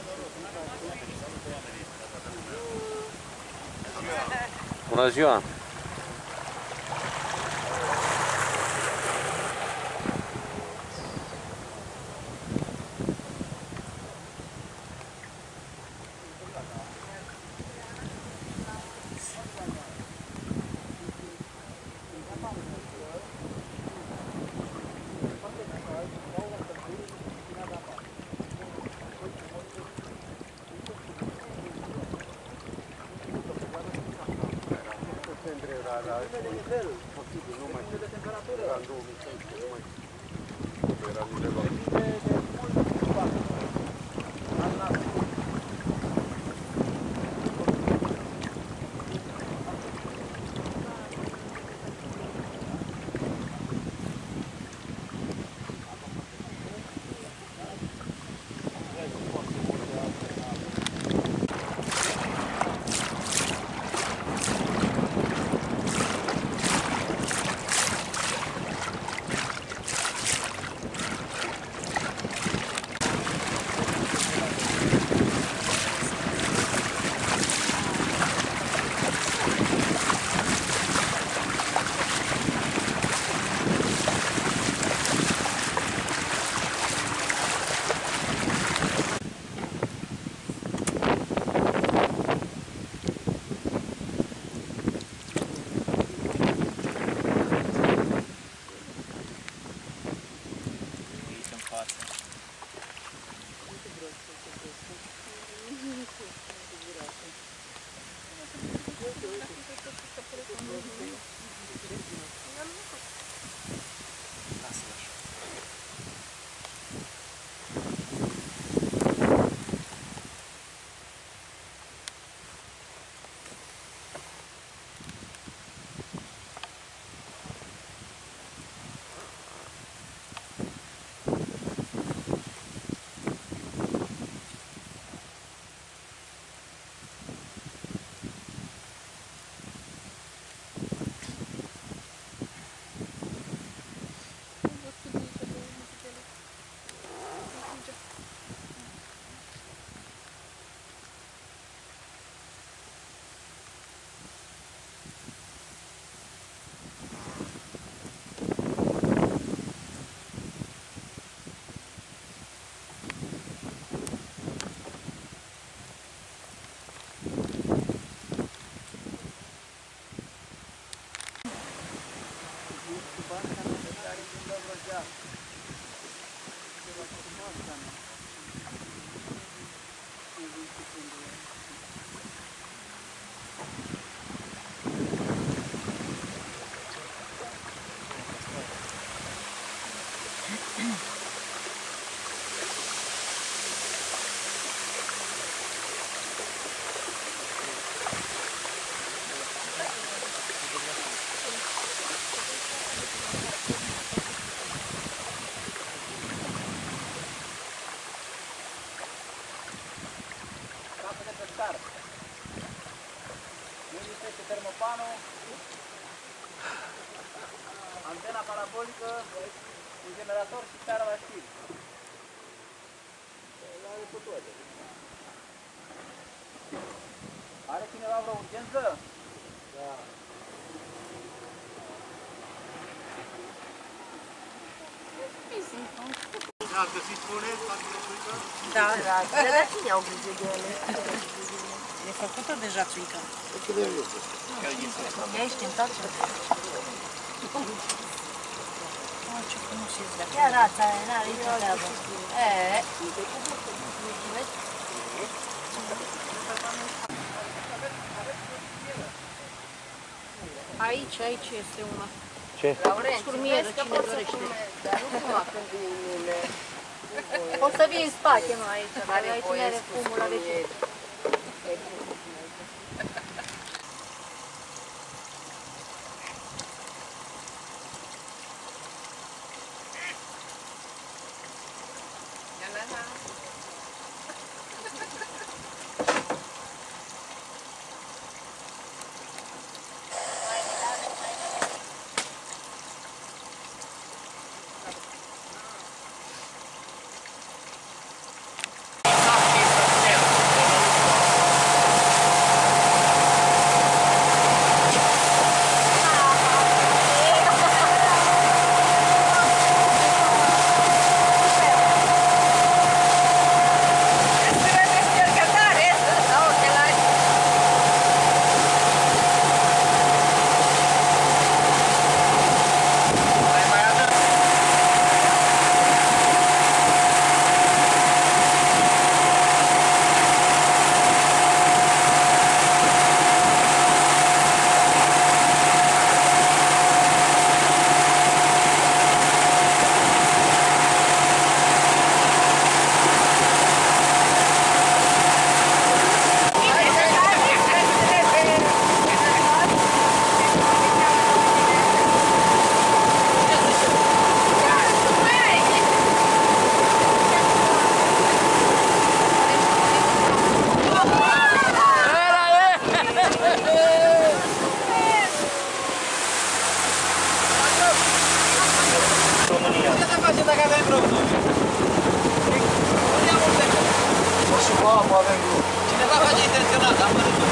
Bună ziua! Antena parabolică, un generator și seara la știri. Are cineva vreo urgență? Da. Ați găsit pune, țuică? Da, dar cine au grijă de ele? E făcută deja țuică. Ia ești în toată. Ce frumos e de acolo. Ia rața aia, n-are nicio treabă. Aici este una. Ce? Scurmieră, cine dorește. Dar nu cumva când vin mine. O să vii în spate, mă, aici. Aici nu are fumul la vecin. apă avem grup. Cineva face intenționat, am văzut.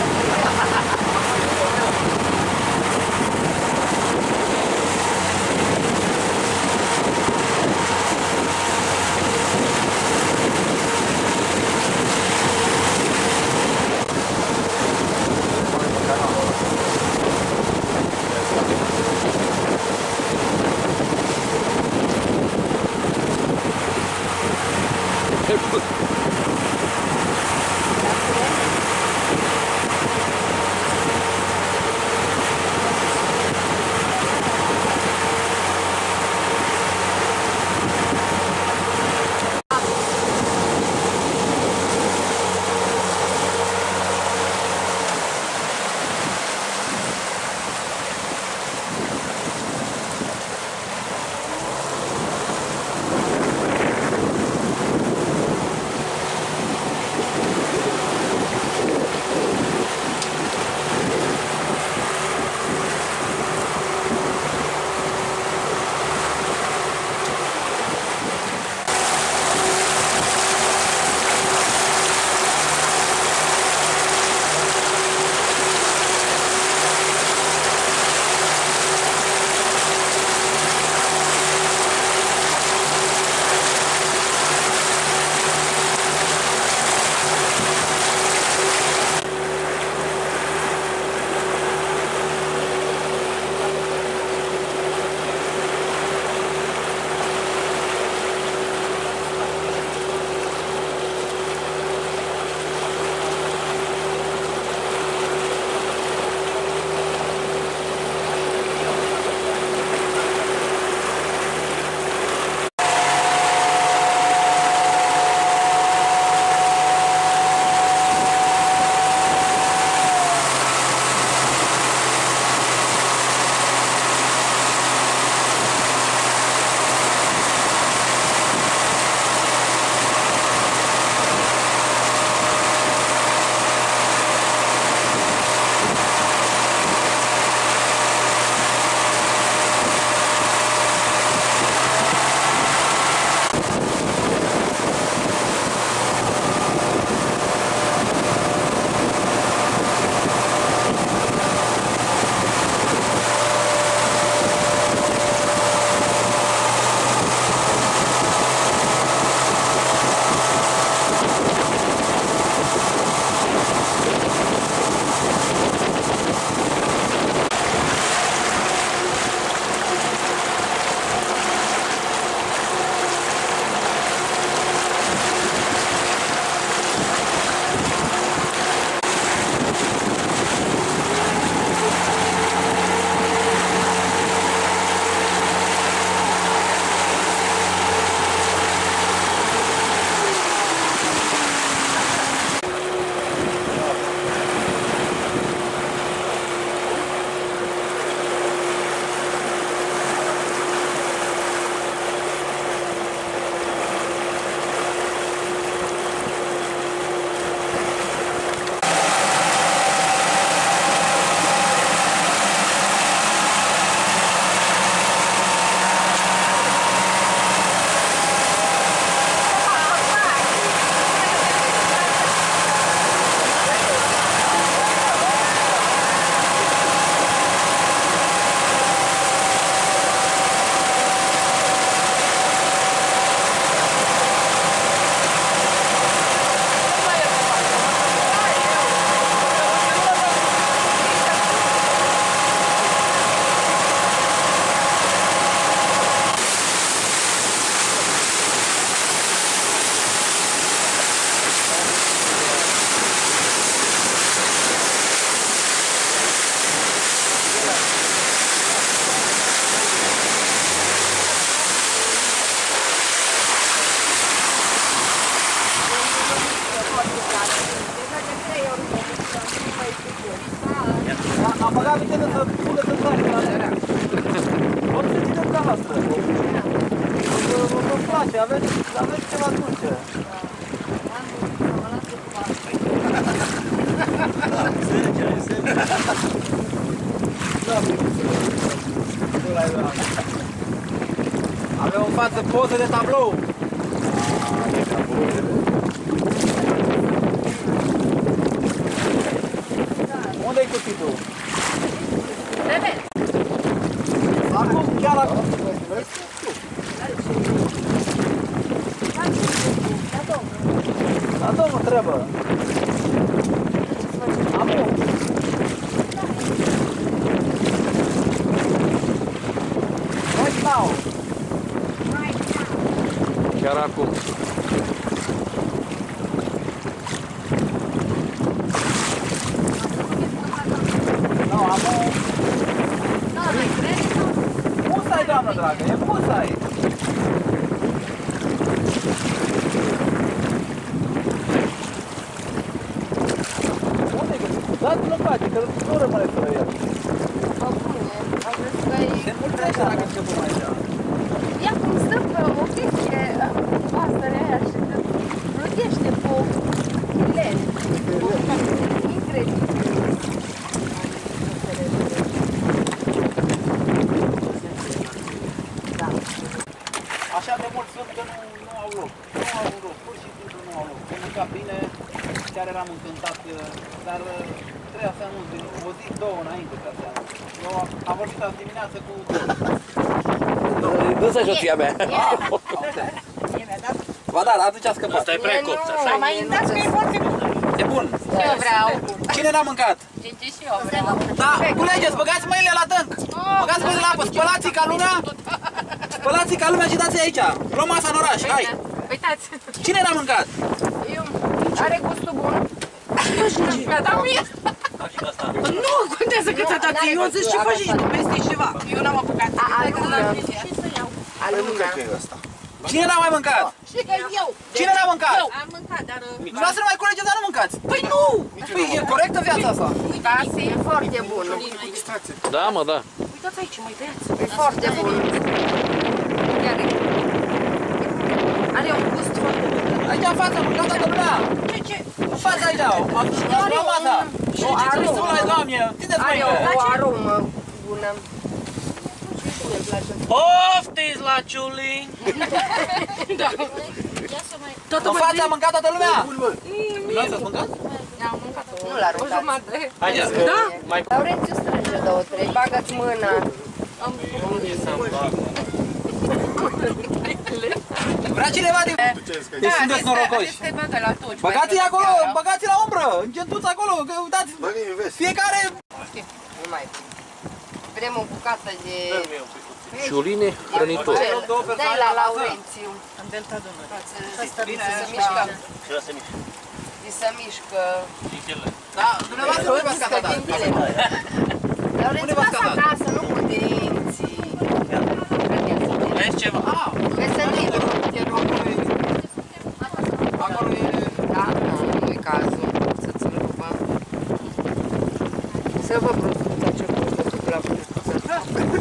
Am băgat viteză să pună să trage la mea. O să ținem ca noastră. Îmi place, aveți ceva dulce. Avem în față poză de tablou. Chiar acum. Musai, doamnă dragă, e musai! Unde-i găsit? Dați-l în pace, că nu rămâne fără el. Se mulțește dacă scăpăm aici. Ia cum stă pe o chestie, pasărea aia și te plutește pe chilen. Incredibil. Așa de mult sunt că nu au loc. Nu au loc, pur și simplu nu au loc. Se mânca bine, chiar eram încântat, dar trebuia să anunț o zi, două înainte ca să anunț. Eu am vorbit azi dimineață cu... Dă-ți soția mea. Ba da, atunci a scăpat. Asta e precopt, așa. Am mai intrat că e foarte bun. E bun. Eu vreau. Cine n-a mâncat? Gigi și eu vreau. Da, culegeți, băgați mâinile la tânc. Băgați mâinile la apă, spălați-i ca lumea. Spălați-i ca lumea și dați aici. Luăm masa în oraș, hai. Uitați. Cine n-a mâncat? Eu. Are gustul bun. Mi-a dat mie. Nu contează cât a dat, eu zic și faci și tu, peste ceva. Eu n-am apucat. Aluna. Aluna. Cine n-a mai mâncat? Eu. Cine n-a mâncat? Am mâncat, dar... Dumneavoastră nu mai culegeți, dar nu mâncați. Păi nu! Păi e corectă viața asta. Da, e foarte bun. Da, mă, da. Uitați aici, mai tăiați. E foarte bun. Chiar e. Are un gust foarte bun. Aici în față, mâncat toată lumea. Ce? În față aici, la masa. O aromă. Hai, Doamne, țineți Are mâinile. o aromă bună. Poftiți la ciulin! În față a mâncat toată lumea. Nu ați mâncat? Nu l-a rugat. Haideți. Da? Laurențiu strânge două, trei. Bagă-ți mâna. Vrea cineva din... Deci sunteți norocoși. Băgați-i acolo, băgați-i la umbră, îngentuți acolo, că uitați, fiecare... Nu mai bun. Vrem o bucată de... Ciuline hrănitor. Dai la Laurențiu. În delta Dunării. Bine, Să mișcă. Să mișcă. da, dumneavoastră unde v-ați catat? Laurențiu, lasă acasă, nu cu dinții. Vezi ceva? Ah, Vezi să Lidl, te rog. acolo e... Da, nu-i cazul să-ți rupă. Să vă bruscuța ce bruscuță la bruscuță.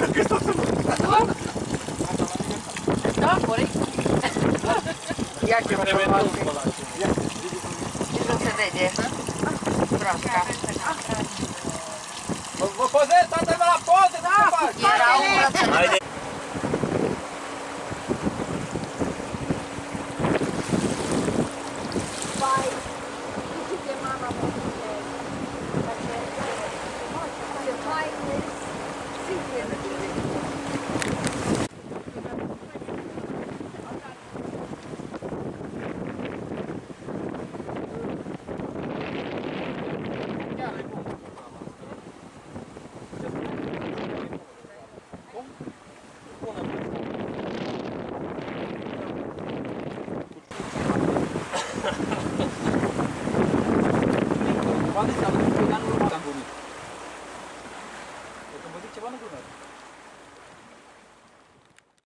Da, corect. Ia ce vă frumoase. Nici nu se vede. Broasca. Vă pozez, toată lumea la poze, da, ce faci? Era umbră. Poate să am văzut pe anul următor am glumit. Că când vă zic ceva, nu glumesc.